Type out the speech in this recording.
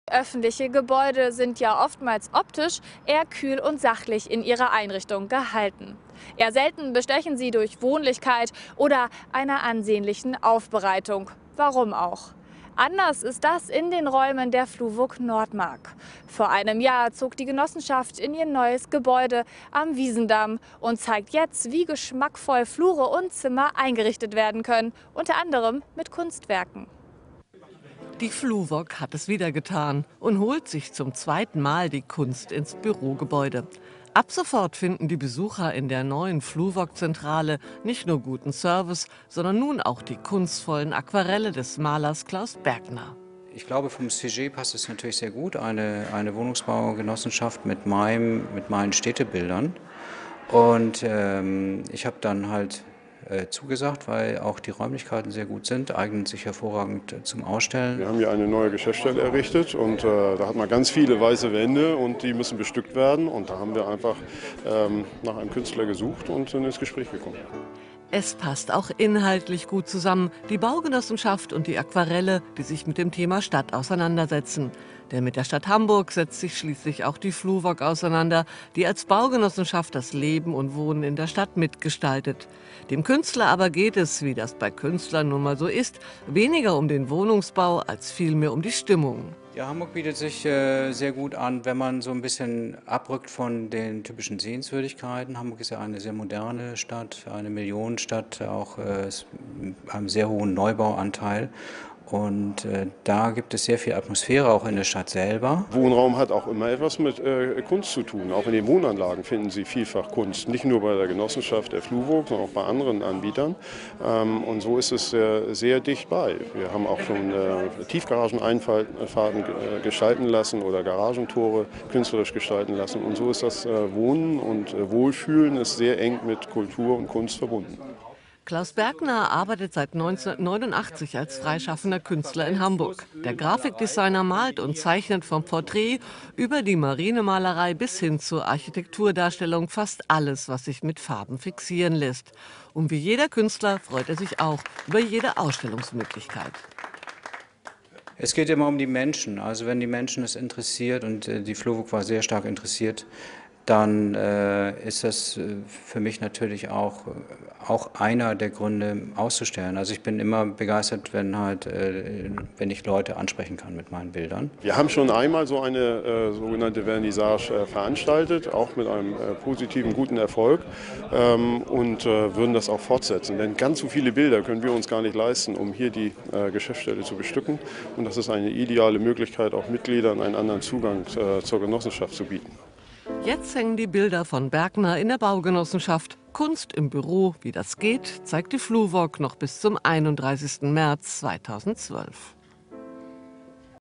Öffentliche Gebäude sind ja oftmals optisch eher kühl und sachlich in ihrer Einrichtung gehalten. Eher selten bestechen sie durch Wohnlichkeit oder einer ansehnlichen Aufbereitung. Warum auch? Anders ist das in den Räumen der Fluwok Nordmark. Vor einem Jahr zog die Genossenschaft in ihr neues Gebäude am Wiesendamm und zeigt jetzt, wie geschmackvoll Flure und Zimmer eingerichtet werden können, unter anderem mit Kunstwerken. Die Fluwok hat es wieder getan und holt sich zum zweiten Mal die Kunst ins Bürogebäude. Ab sofort finden die Besucher in der neuen Fluwok-Zentrale nicht nur guten Service, sondern nun auch die kunstvollen Aquarelle des Malers Klaus Bergner. Ich glaube, vom Sujet passt es natürlich sehr gut, eine Wohnungsbaugenossenschaft mit meinen Städtebildern. Und ich habe dann halt zugesagt, weil auch die Räumlichkeiten sehr gut sind, eignen sich hervorragend zum Ausstellen. Wir haben hier eine neue Geschäftsstelle errichtet und da hat man ganz viele weiße Wände und die müssen bestückt werden. Und da haben wir einfach nach einem Künstler gesucht und sind ins Gespräch gekommen. Es passt auch inhaltlich gut zusammen, die Baugenossenschaft und die Aquarelle, die sich mit dem Thema Stadt auseinandersetzen. Denn mit der Stadt Hamburg setzt sich schließlich auch die Fluwok auseinander, die als Baugenossenschaft das Leben und Wohnen in der Stadt mitgestaltet. Dem Künstler aber geht es, wie das bei Künstlern nun mal so ist, weniger um den Wohnungsbau als vielmehr um die Stimmung. Ja, Hamburg bietet sich sehr gut an, wenn man so ein bisschen abrückt von den typischen Sehenswürdigkeiten. Hamburg ist ja eine sehr moderne Stadt, eine Millionenstadt, auch mit einem sehr hohen Neubauanteil. Und da gibt es sehr viel Atmosphäre auch in der Stadt selber. Wohnraum hat auch immer etwas mit Kunst zu tun. Auch in den Wohnanlagen finden Sie vielfach Kunst. Nicht nur bei der Genossenschaft der Fluwok, sondern auch bei anderen Anbietern. Und so ist es sehr dicht bei. Wir haben auch schon Tiefgarageneinfahrten gestalten lassen oder Garagentore künstlerisch gestalten lassen. Und so ist das Wohnen und Wohlfühlen ist sehr eng mit Kultur und Kunst verbunden. Klaus Bergner arbeitet seit 1989 als freischaffender Künstler in Hamburg. Der Grafikdesigner malt und zeichnet vom Porträt über die Marinemalerei bis hin zur Architekturdarstellung fast alles, was sich mit Farben fixieren lässt. Und wie jeder Künstler freut er sich auch über jede Ausstellungsmöglichkeit. Es geht immer um die Menschen. Also wenn die Menschen es interessiert, und die Fluwok war sehr stark interessiert, dann ist das für mich natürlich auch einer der Gründe auszustellen. Also ich bin immer begeistert, wenn ich Leute ansprechen kann mit meinen Bildern. Wir haben schon einmal so eine sogenannte Vernissage veranstaltet, auch mit einem positiven, guten Erfolg und würden das auch fortsetzen. Denn ganz so viele Bilder können wir uns gar nicht leisten, um hier die Geschäftsstelle zu bestücken. Und das ist eine ideale Möglichkeit, auch Mitgliedern einen anderen Zugang zur Genossenschaft zu bieten. Jetzt hängen die Bilder von Bergner in der Baugenossenschaft. Kunst im Büro, wie das geht, zeigt die Fluwok noch bis zum 31. März 2012.